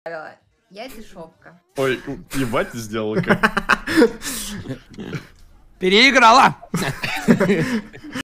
Я дешевка. Ой, ебать ты сделала как. Переиграла!